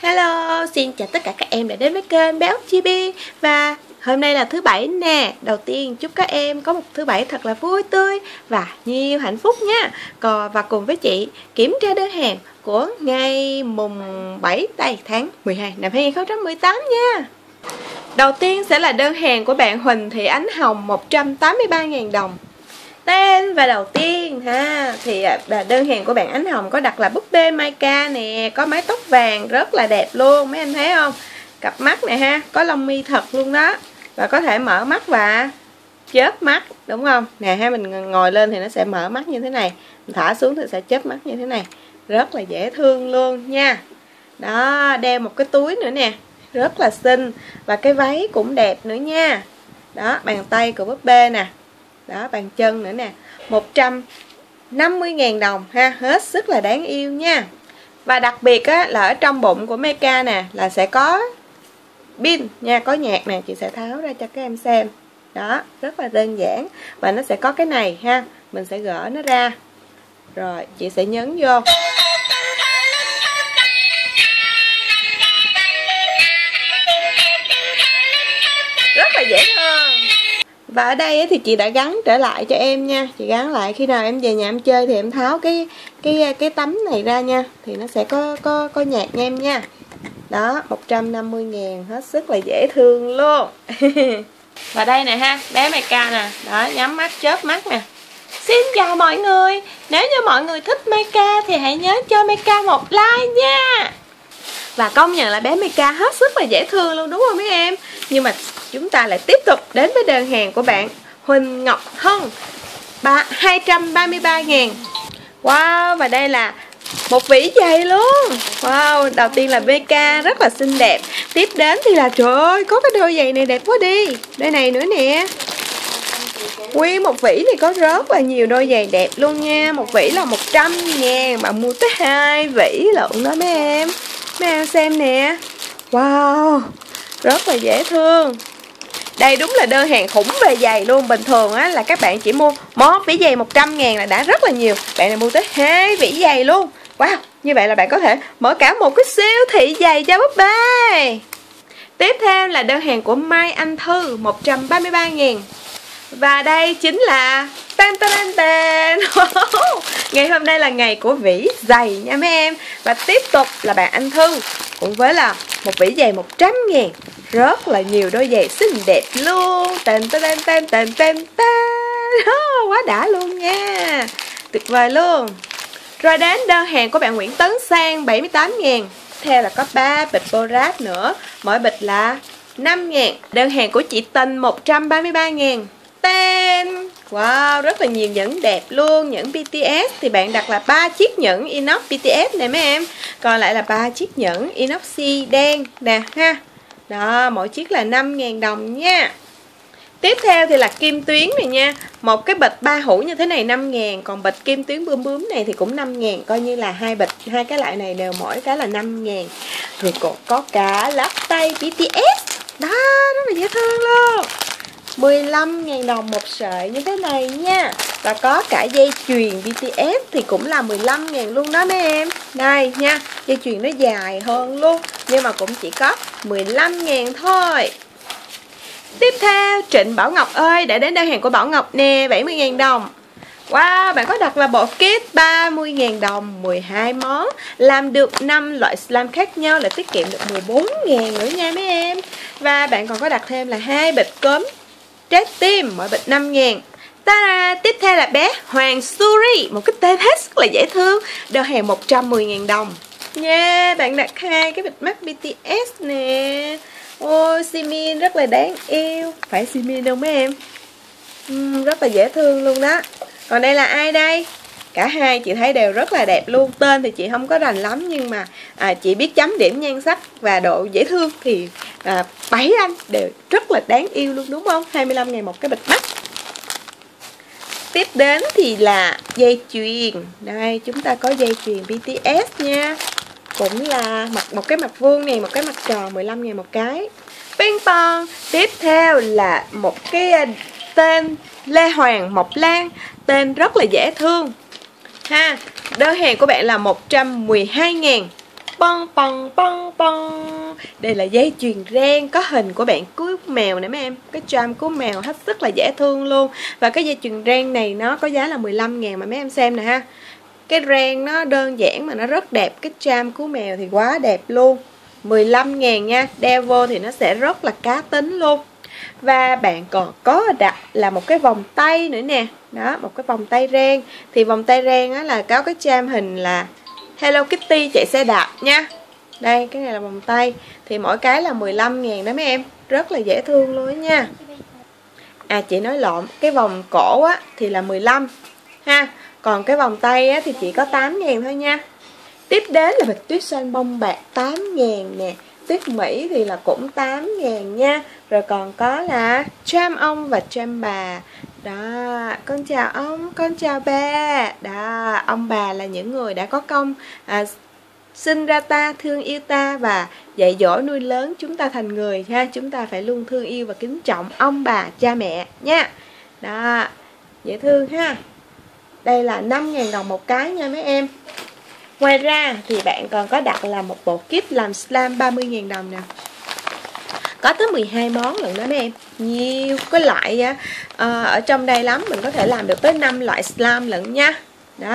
Hello, xin chào tất cả các em đã đến với kênh Béo Chibi. Và hôm nay là thứ Bảy nè. Đầu tiên chúc các em có một thứ Bảy thật là vui tươi và nhiều hạnh phúc nha. Và cùng với chị kiểm tra đơn hàng của ngày mùng 7 tháng 12 năm 2018 nha. Đầu tiên sẽ là đơn hàng của bạn Huỳnh Thị Ánh Hồng 183.000 đồng. Tên và đầu tiên ha, thì đơn hàng của bạn Ánh Hồng có đặt là búp bê Maika nè, có mái tóc vàng rất là đẹp luôn, mấy anh thấy không? Cặp mắt này ha, có lông mi thật luôn đó, và có thể mở mắt và chớp mắt, đúng không? Nè ha, mình ngồi lên thì nó sẽ mở mắt như thế này, mình thả xuống thì sẽ chớp mắt như thế này, rất là dễ thương luôn nha. Đó, đeo một cái túi nữa nè, rất là xinh, và cái váy cũng đẹp nữa nha. Đó, bàn tay của búp bê nè. Đó, bàn chân nữa nè, 150.000 đồng ha, hết sức là đáng yêu nha. Và đặc biệt á, là ở trong bụng của Maika nè là sẽ có pin nha, có nhạc nè, chị sẽ tháo ra cho các em xem. Đó, rất là đơn giản. Và nó sẽ có cái này ha, mình sẽ gỡ nó ra. Rồi, chị sẽ nhấn vô. Rất là dễ thương. Và ở đây thì chị đã gắn trở lại cho em nha. Chị gắn lại, khi nào em về nhà em chơi thì em tháo cái tấm này ra nha, thì nó sẽ có nhạc nha em nha. Đó, 150.000, hết sức là dễ thương luôn. Và đây nè ha, bé Maika nè. Đó, nhắm mắt chớp mắt nè. Xin chào mọi người. Nếu như mọi người thích Maika thì hãy nhớ cho Maika một like nha. Và công nhận là bé Maika hết sức là dễ thương luôn, đúng không mấy em? Nhưng mà chúng ta lại tiếp tục đến với đơn hàng của bạn Huỳnh Ngọc Thân 233.000. Wow, và đây là một vỉ giày luôn. Wow, đầu tiên là Maika rất là xinh đẹp. Tiếp đến thì là trời ơi, có cái đôi giày này đẹp quá đi. Đây này nữa nè. Nguyên một vỉ này có rất là nhiều đôi giày đẹp luôn nha. Một vỉ là 100.000, bạn mua tới 2 vỉ lận đó mấy em. Mấy em xem nè. Wow, rất là dễ thương. Đây đúng là đơn hàng khủng về giày luôn. Bình thường á là các bạn chỉ mua một vỉ giày 100.000 là đã rất là nhiều. Bạn này mua tới 2 vỉ giày luôn. Wow, như vậy là bạn có thể mở cả một cái siêu thị giày cho búp bê. Tiếp theo là đơn hàng của Mai Anh Thư 133.000. Và đây chính là ngày hôm nay là ngày của vỉ giày nha mấy em. Và tiếp tục là bạn Anh Thư cũng với là một vỉ giày 100.000. Rất là nhiều đôi giày xinh đẹp luôn. Quá đã luôn nha. Tuyệt vời luôn. Rồi đến đơn hàng của bạn Nguyễn Tấn Sang 78.000. Theo là có 3 bịch Borat nữa, mỗi bịch là 5.000. Đơn hàng của chị Tình 133.000. Tên. Wow, rất là nhiều nhẫn đẹp luôn. Nhẫn BTS thì bạn đặt là 3 chiếc nhẫn inox BTS này mấy em. Còn lại là 3 chiếc nhẫn inoxi đen nè ha. Đó, mỗi chiếc là 5.000 đồng nha. Tiếp theo thì là kim tuyến này nha. Một cái bịch 3 hũ như thế này 5.000. Còn bịch kim tuyến bướm bướm này thì cũng 5.000. Coi như là hai bịch, hai cái loại này đều mỗi cái là 5.000. Rồi còn có cả lắc tay BTS. Đó, rất là dễ thương luôn. 15.000 đồng một sợi như thế này nha. Và có cả dây chuyền BTS thì cũng là 15.000 luôn đó mấy em. Đây nha, dây chuyền nó dài hơn luôn, nhưng mà cũng chỉ có 15.000 thôi. Tiếp theo, Trịnh Bảo Ngọc ơi, đã đến đơn hàng của Bảo Ngọc nè, 70.000 đồng. Wow, bạn có đặt là bộ kit 30.000 đồng, 12 món. Làm được 5 loại slime khác nhau là tiết kiệm được 14.000 nữa nha mấy em. Và bạn còn có đặt thêm là 2 bịch cốm trái tim, mỗi bịch 5.000. Tiếp theo là bé Hoàng Suri, một cái tên hết sức là dễ thương. Đơn hàng 110.000 đồng. Yeah, bạn đặt 2 cái bịch mắt BTS nè. Ôi, Jimin rất là đáng yêu. Phải Jimin đâu mấy em? Rất là dễ thương luôn đó. Còn đây là ai đây? Cả hai chị thấy đều rất là đẹp luôn. Tên thì chị không có rành lắm, nhưng mà chị biết chấm điểm nhan sắc và độ dễ thương thì 7 anh đều rất là đáng yêu luôn, đúng không? 25.000 một cái bịch mắt. Tiếp đến thì là dây chuyền. Đây, chúng ta có dây chuyền BTS nha. Cũng là một cái mặt vuông này, một cái mặt tròn, 15.000 một cái. Ping pong. Tiếp theo là một cái tên Lê Hoàng Mộc Lan. Tên rất là dễ thương ha. Đơn hàng của bạn là 112.000. Pong pong pong pong. Đây là dây chuyền ren có hình của bạn cú mèo nè mấy em. Cái charm cú mèo hết sức là dễ thương luôn. Và cái dây chuyền ren này nó có giá là 15.000 mà mấy em xem nè ha. Cái ren nó đơn giản mà nó rất đẹp. Cái charm cú mèo thì quá đẹp luôn. 15.000 nha. Đeo vô thì nó sẽ rất là cá tính luôn. Và bạn còn có đặt là một cái vòng tay nữa nè. Đó, một cái vòng tay ren. Thì vòng tay ren á là có cái charm hình là Hello Kitty chạy xe đạp nha. Đây, cái này là vòng tay. Thì mỗi cái là 15.000 đó mấy em. Rất là dễ thương luôn đó nha. À, chị nói lộn. Cái vòng cổ á thì là 15 ha. Còn cái vòng tay á thì chỉ có 8.000 thôi nha. Tiếp đến là bịch tuyết xoan bông bạc 8.000 nè. Tuyết Mỹ thì là cũng 8.000 nha. Rồi còn có là charm ông và charm bà. Đó, con chào ông, con chào bà. Đó, ông bà là những người đã có công sinh ra ta, thương yêu ta và dạy dỗ nuôi lớn chúng ta thành người ha. Chúng ta phải luôn thương yêu và kính trọng ông bà, cha mẹ nha. Đó, dễ thương ha. Đây là 5.000 đồng một cái nha mấy em. Ngoài ra thì bạn còn có đặt là một bộ kit làm slime 30.000 đồng nè. Có tới 12 món lận đó mấy em. Nhiều cái loại ở trong đây lắm. Mình có thể làm được tới 5 loại slime lận nha. Đó.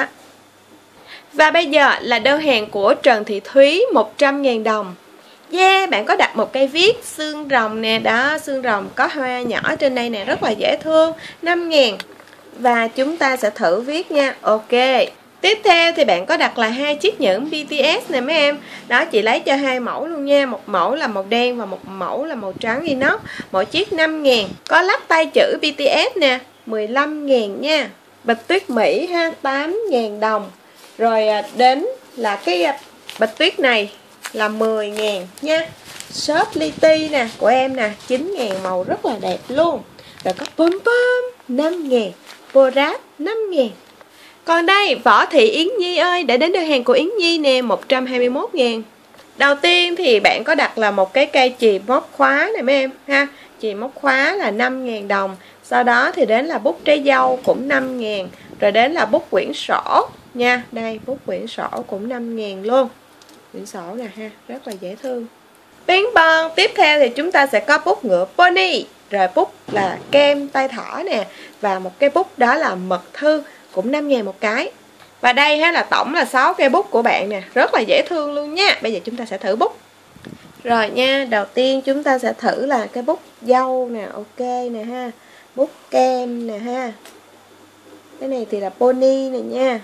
Và bây giờ là đơn hàng của Trần Thị Thúy 100.000 đồng. Yeah, bạn có đặt một cây viết xương rồng nè. Đó, xương rồng có hoa nhỏ trên đây nè. Rất là dễ thương. 5.000. Và chúng ta sẽ thử viết nha. Ok. Tiếp theo thì bạn có đặt là 2 chiếc nhẫn BTS nè mấy em. Đó, chị lấy cho 2 mẫu luôn nha. Một mẫu là màu đen và một mẫu là màu trắng inox. Mỗi chiếc 5.000. Có lắp tay chữ BTS nè, 15.000 nha. Bịch tuyết Mỹ ha, 8.000 đồng. Rồi đến là cái bịch tuyết này là 10.000 nha. Shop li ti nè, của em nè, 9.000, màu rất là đẹp luôn. Rồi có pom pom 5.000, Borat 5.000. Còn đây, Võ Thị Yến Nhi ơi, đã đến đơn hàng của Yến Nhi nè, 121.000. Đầu tiên thì bạn có đặt là một cái cây chì móc khóa này mấy em ha. Chì móc khóa là 5.000 đồng. Sau đó thì đến là bút trái dâu cũng 5.000. Rồi đến là bút quyển sổ nha. Đây, bút quyển sổ cũng 5.000 luôn. Quyển sổ nè ha, rất là dễ thương. Ping pong, tiếp theo thì chúng ta sẽ có bút ngựa pony. Rồi bút là kem tay thỏ nè. Và một cái bút đó là mật thư, cũng 5.000 một cái. Và đây ha là tổng là 6 cây bút của bạn nè. Rất là dễ thương luôn nha. Bây giờ chúng ta sẽ thử bút. Rồi nha, đầu tiên chúng ta sẽ thử là cái bút dâu nè. Ok nè ha. Bút kem nè ha. Cái này thì là pony nè nha.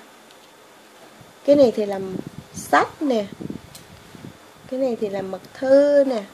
Cái này thì là sách nè. Cái này thì là mật thư nè.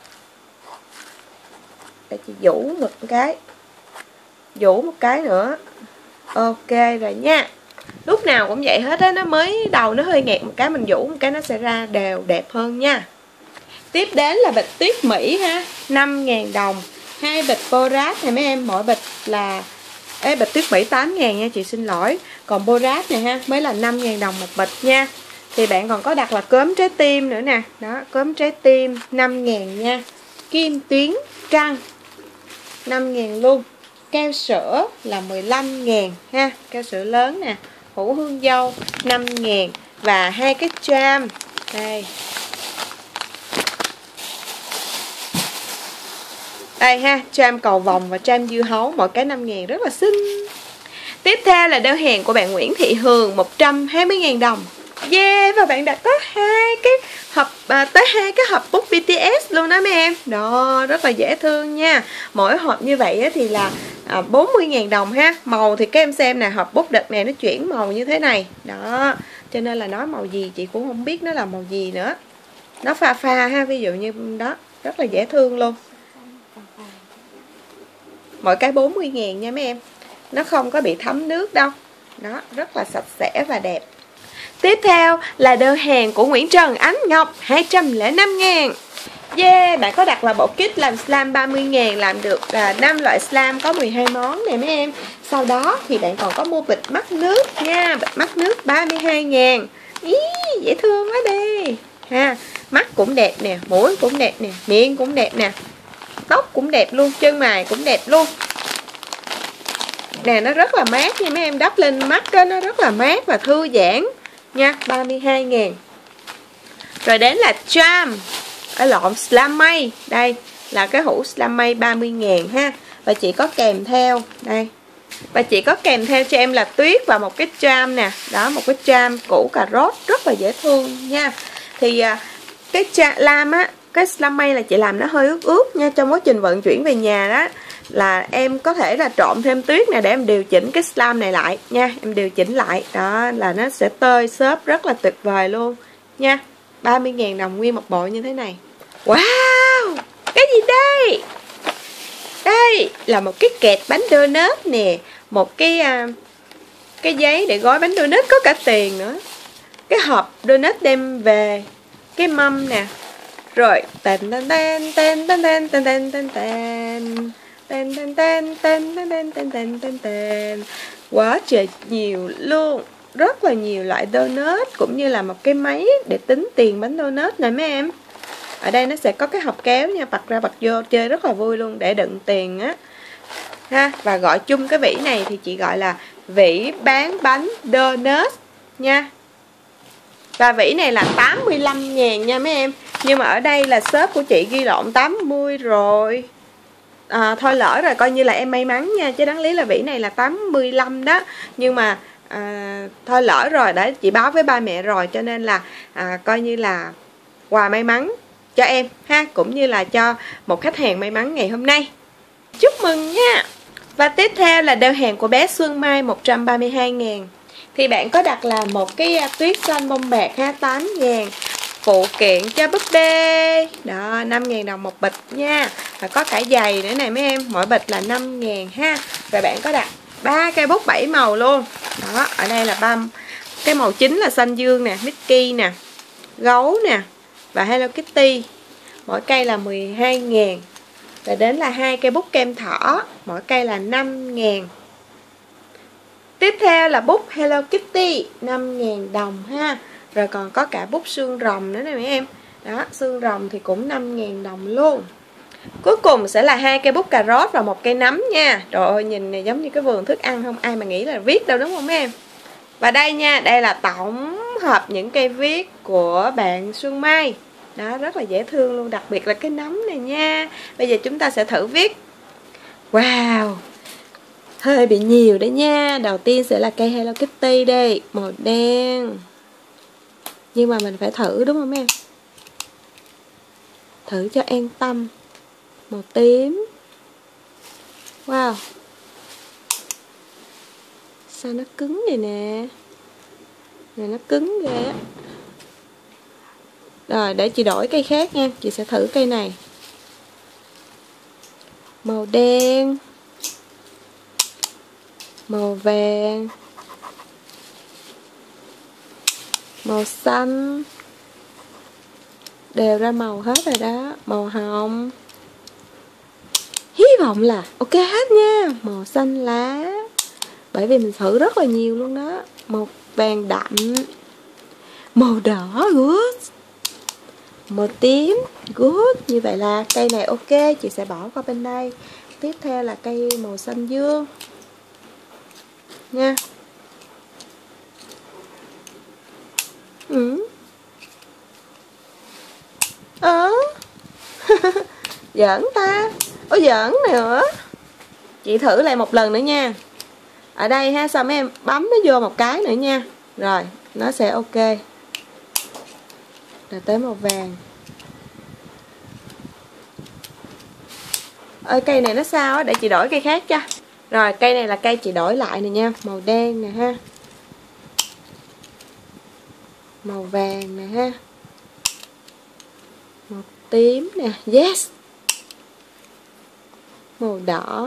Để chị vũ một cái. Vũ một cái nữa. Ok rồi nha. Lúc nào cũng vậy hết á. Nó mới đầu nó hơi nghẹt một cái, mình vũ một cái nó sẽ ra đều đẹp hơn nha. Tiếp đến là bịch tuyết Mỹ ha, 5.000 đồng. 2 bịch Borat này mấy em. Mỗi bịch là bịch tuyết Mỹ 8.000 nha, chị xin lỗi. Còn Borat này ha mới là 5.000 đồng một bịch nha. Thì bạn còn có đặt là cốm trái tim nữa nè. Đó, cốm trái tim 5.000 nha. Kim tuyến trăng 5.000 luôn. Keo sữa là 15.000 ha. Keo sữa lớn nè. Hũ hương dâu 5.000. Và 2 cái charm. Đây. Đây ha, charm cầu vồng và charm dưa hấu. Mỗi cái 5.000 rất là xinh. Tiếp theo là đơn hàng của bạn Nguyễn Thị Hường 120.000 đồng. Yeah, và bạn đặt tới 2 cái hộp bút BTS luôn đó mấy em. Đó, rất là dễ thương nha. Mỗi hộp như vậy thì là 40.000 đồng ha. Màu thì các em xem nè, hộp bút đợt này nó chuyển màu như thế này. Đó, cho nên là nói màu gì chị cũng không biết nó là màu gì nữa. Nó pha pha ha, ví dụ như đó, rất là dễ thương luôn. Mỗi cái 40.000 nha mấy em. Nó không có bị thấm nước đâu. Đó, rất là sạch sẽ và đẹp. Tiếp theo là đơn hàng của Nguyễn Trần Ánh Ngọc 205.000. Yeah, bạn có đặt là bộ kit làm slime 30.000, làm được 5 loại slime có 12 món này mấy em. Sau đó thì bạn còn có mua bịch mắt nước nha, bịch mắt nước 32.000. Ý, dễ thương quá đi ha. Mắt cũng đẹp nè, mũi cũng đẹp nè, miệng cũng đẹp nè, tóc cũng đẹp luôn, chân mày cũng đẹp luôn. Nè, nó rất là mát nha mấy em, đắp lên mắt đó, nó rất là mát và thư giãn nha, 32.000. Rồi đến là charm, lộn, slam mây. Đây là cái hũ slam mây 30.000 ha. Và chị có kèm theo đây. Và chị có kèm theo cho em là tuyết và một cái charm nè. Đó, một cái charm củ cà rốt rất là dễ thương nha. Thì cái lam á, cái slam mây là chị làm nó hơi ướt ướt nha. Trong quá trình vận chuyển về nhà đó là em có thể là trộn thêm tuyết nè để em điều chỉnh cái slam này lại nha. Em điều chỉnh lại, đó là nó sẽ tơi xốp rất là tuyệt vời luôn nha. 30.000 đồng nguyên một bộ như thế này. Wow, cái gì đây? Đây là một cái kẹp bánh donut nè. Một cái giấy để gói bánh donut, có cả tiền nữa. Cái hộp donut đem về. Cái mâm nè. Rồi tên tên tên tên tên tên tên tên tên tên tên tên tên tên tên tên tên tên tên. Quá trời nhiều luôn. Rất là nhiều loại donut, cũng như là một cái máy để tính tiền bánh donut này mấy em. Ở đây nó sẽ có cái hộp kéo nha, bật ra bật vô chơi rất là vui luôn, để đựng tiền á ha. Và gọi chung cái vỉ này thì chị gọi là vỉ bán bánh donut nha. Và vỉ này là 85.000 nha mấy em. Nhưng mà ở đây là shop của chị ghi lộn 80 rồi. Thôi lỡ rồi, coi như là em may mắn nha, chứ đáng lý là vỉ này là 85 đó. Nhưng mà thôi lỡ rồi, đã chị báo với ba mẹ rồi, cho nên là coi như là quà may mắn cho em ha, cũng như là cho một khách hàng may mắn ngày hôm nay. Chúc mừng nha. Và tiếp theo là đơn hàng của bé Xuân Mai 132.000. Thì bạn có đặt là một cái tuyết xanh bông bạc ha, 8.000. Phụ kiện cho búp bê đó, 5.000 đồng một bịch nha. Và có cả giày nữa này mấy em, mỗi bịch là 5.000 ha. Và bạn có đặt 3 cây bút 7 màu luôn. Đó, ở đây là 3 cái màu chính là xanh dương nè, Mickey nè, gấu nè và Hello Kitty. Mỗi cây là 12.000. Và đến là 2 cây bút kem thỏ, mỗi cây là 5.000. Tiếp theo là bút Hello Kitty, 5.000 đồng ha. Rồi còn có cả bút xương rồng nữa nè mấy em. Đó, xương rồng thì cũng 5.000 đồng luôn. Cuối cùng sẽ là 2 cây bút cà rốt và một cây nấm nha. Trời ơi, nhìn này giống như cái vườn thức ăn không? Ai mà nghĩ là viết đâu, đúng không mấy em? Và đây nha, đây là tổng hợp những cây viết của bạn Xuân Mai. Đó, rất là dễ thương luôn, đặc biệt là cái nấm này nha. Bây giờ chúng ta sẽ thử viết. Wow, hơi bị nhiều đấy nha. Đầu tiên sẽ là cây Hello Kitty đây, màu đen. Nhưng mà mình phải thử đúng không em? Thử cho an tâm. Màu tím. Wow, sao nó cứng vậy nè. Này nó cứng ghê á. Rồi để chị đổi cây khác nha. Chị sẽ thử cây này. Màu đen, màu vàng, màu xanh. Đều ra màu hết rồi đó. Màu hồng. Hy vọng là ok hết nha. Màu xanh lá, bởi vì mình thử rất là nhiều luôn đó. Màu vàng đậm, màu đỏ, good. Màu tím, good. Như vậy là cây này ok, chị sẽ bỏ qua bên đây. Tiếp theo là cây màu xanh dương nha. Giỡn ta. Ôi giỡn nữa. Chị thử lại một lần nữa nha. Ở đây ha, xong mấy em bấm nó vô một cái nữa nha. Rồi, nó sẽ ok. Rồi tới màu vàng. Ơi cây này nó sao á, để chị đổi cây khác cho. Rồi cây này là cây chị đổi lại nè nha. Màu đen nè ha. Màu vàng nè ha. Màu tím nè, yes. Màu đỏ,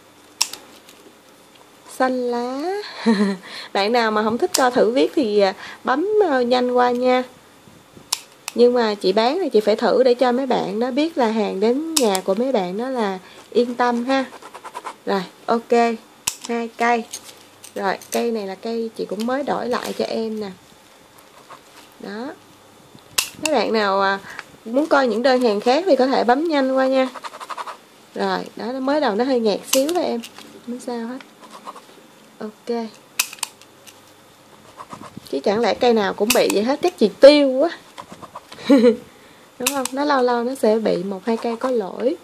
xanh lá. Bạn nào mà không thích coi thử viết thì bấm nhanh qua nha. Nhưng mà chị bán thì chị phải thử để cho mấy bạn nó biết là hàng đến nhà của mấy bạn đó là yên tâm ha. Rồi ok, 2 cây. Rồi cây này là cây chị cũng mới đổi lại cho em nè. Đó. Mấy bạn nào muốn coi những đơn hàng khác thì có thể bấm nhanh qua nha. Rồi, đó, nó mới đầu nó hơi nhạt xíu thôi em. Không sao hết. Ok. Chứ chẳng lẽ cây nào cũng bị vậy hết, chắc chị tiêu quá. Đúng không? Nó lâu lâu nó sẽ bị 1-2 cây có lỗi.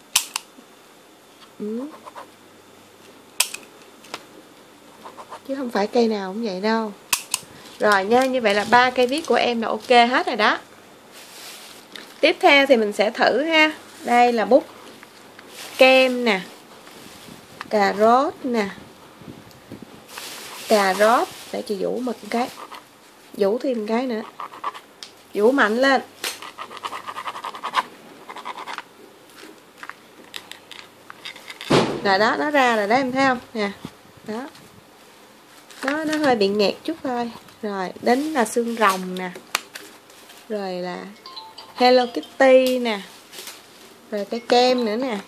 Chứ không phải cây nào cũng vậy đâu. Rồi nha, như vậy là 3 cây viết của em là ok hết rồi đó. Tiếp theo thì mình sẽ thử ha. Đây là bút kem nè, cà rốt nè, cà rốt. Để chị vũ một cái, vũ thêm một cái nữa, vũ mạnh lên. Rồi đó, nó ra rồi đó, em thấy không nè. Đó, nó hơi bị nghẹt chút thôi. Rồi đến là xương rồng nè, rồi là Hello Kitty nè, rồi cái kem nữa nè,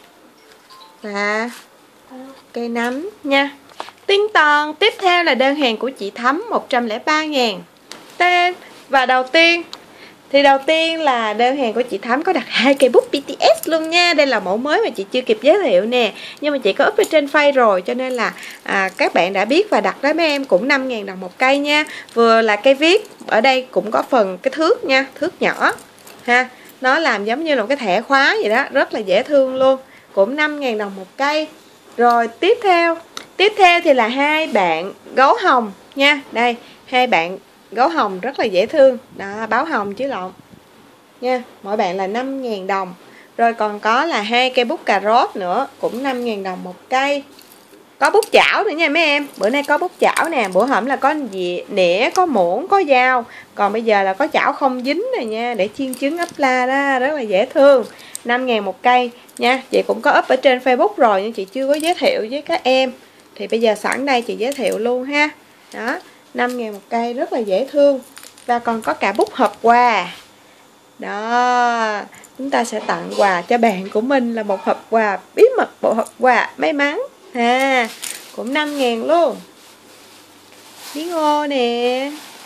và cây nấm nha. Tiếng toàn tiếp theo là đơn hàng của chị Thắm 103.000. Tên và đầu tiên là đơn hàng của chị Thắm có đặt 2 cây bút BTS luôn nha. Đây là mẫu mới mà chị chưa kịp giới thiệu nè, nhưng mà chị có up ở trên face rồi, cho nên là các bạn đã biết và đặt đó mấy em. Cũng 5.000 đồng một cây nha. Vừa là cây viết, ở đây cũng có phần cái thước nha, thước nhỏ ha. Nó làm giống như là một cái thẻ khóa vậy đó, rất là dễ thương luôn. Cũng 5.000 đồng một cây. Rồi tiếp theo thì là 2 bạn gấu hồng nha. Đây, 2 bạn gấu hồng rất là dễ thương. Đó, báo hồng chứ lộn nha. Mỗi bạn là 5.000 đồng. Rồi còn có là 2 cây bút cà rốt nữa, cũng 5.000 đồng một cây. Có bút chảo nữa nha mấy em. Bữa nay có bút chảo nè, bữa hổm là có gì nĩa, có muỗng, có dao. Còn bây giờ là có chảo không dính này nha, để chiên trứng ốp la đó, rất là dễ thương. 5.000 một cây nha. Chị cũng có up ở trên Facebook rồi nhưng chị chưa có giới thiệu với các em. Thì bây giờ sẵn đây chị giới thiệu luôn ha. Đó, 5.000 một cây, rất là dễ thương. Và còn có cả bút hộp quà. Đó, chúng ta sẽ tặng quà cho bạn của mình là một hộp quà bí mật, bộ hộp quà may mắn ha. Cũng 5.000 luôn. Bí ngô nè.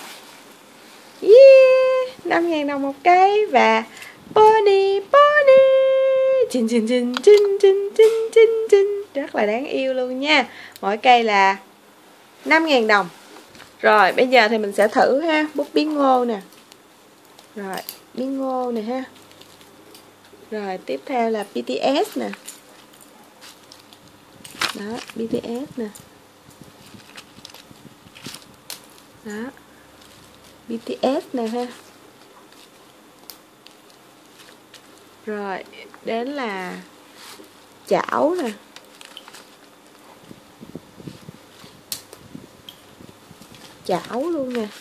Yeah, 5.000 đồng một cây. Và pony chinh chinh chinh chinh chinh chinh chinh chinh, rất là đáng yêu luôn nha. Mỗi cây là 5.000 đồng. Rồi bây giờ thì mình sẽ thử ha. Bút bí ngô nè. Rồi bí ngô nè ha. Rồi tiếp theo là BTS nè. Đó, BTS nè. Đó, BTS nè ha. Rồi đến là chảo nè. Chảo luôn nè.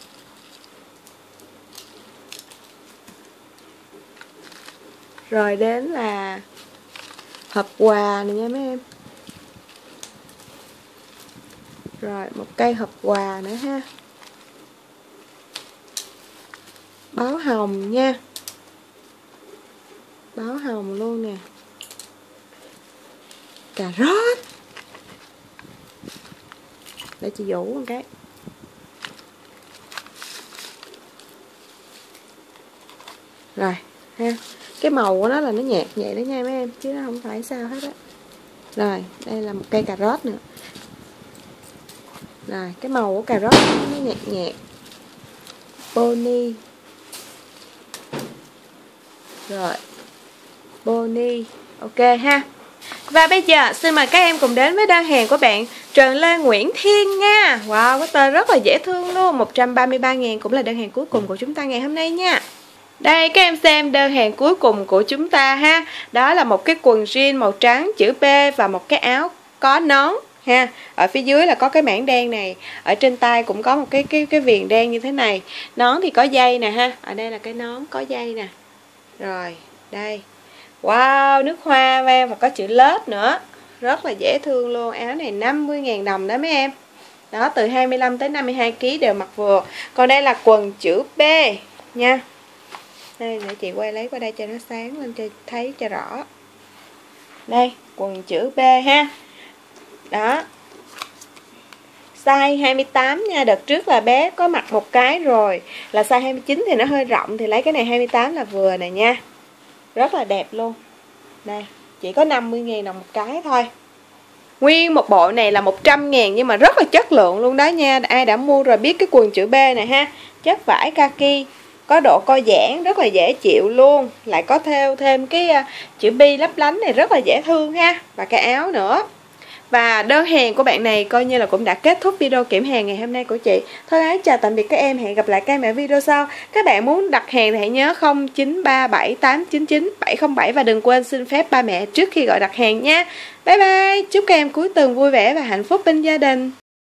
Rồi đến là hộp quà này nha mấy em. Rồi một cây hộp quà nữa ha. Báo hồng nha. Báo hồng luôn nè. Cà rốt. Để chị vũ một cái. Rồi ha. Cái màu của nó là nó nhạt vậy đó nha mấy em, chứ nó không phải sao hết á. Rồi đây là một cây cà rốt nữa. Rồi cái màu của cà rốt nó nhạt nhạt. Pony. Rồi Pony. Ok ha. Và bây giờ xin mời các em cùng đến với đơn hàng của bạn Trần Lê Nguyễn Thiên nha. Wow, có tên rất là dễ thương luôn. 133.000 cũng là đơn hàng cuối cùng của chúng ta ngày hôm nay nha. Đây các em xem đơn hàng cuối cùng của chúng ta ha. Đó là một cái quần jean màu trắng chữ B và một cái áo có nón ha. Ở phía dưới là có cái mảng đen này. Ở trên tay cũng có một cái viền đen như thế này. Nón thì có dây nè ha. Ở đây là cái nón có dây nè. Rồi đây. Wow, nước hoa và có chữ lết nữa. Rất là dễ thương luôn. Áo này 50.000 đồng đó mấy em. Đó, từ 25 tới 52 kg đều mặc vừa. Còn đây là quần chữ B nha. Đây để chị quay lấy qua đây cho nó sáng lên cho thấy cho rõ. Đây, quần chữ B ha. Đó. Size 28 nha. Đợt trước là bé có mặc một cái rồi, là size 29 thì nó hơi rộng, thì lấy cái này 28 là vừa này nha. Rất là đẹp luôn. Đây, chỉ có 50.000 đồng một cái thôi. Nguyên một bộ này là 100.000 nhưng mà rất là chất lượng luôn đó nha. Ai đã mua rồi biết cái quần chữ B này ha. Chất vải kaki có độ co giãn rất là dễ chịu luôn, lại có thêu thêm cái chữ bi lấp lánh này rất là dễ thương ha, và cái áo nữa. Và đơn hàng của bạn này coi như là cũng đã kết thúc video kiểm hàng ngày hôm nay của chị. Thôi ái chào tạm biệt các em, hẹn gặp lại các em ở video sau. Các bạn muốn đặt hàng thì hãy nhớ 0937899707 và đừng quên xin phép ba mẹ trước khi gọi đặt hàng nha. Bye bye, chúc các em cuối tuần vui vẻ và hạnh phúc bên gia đình.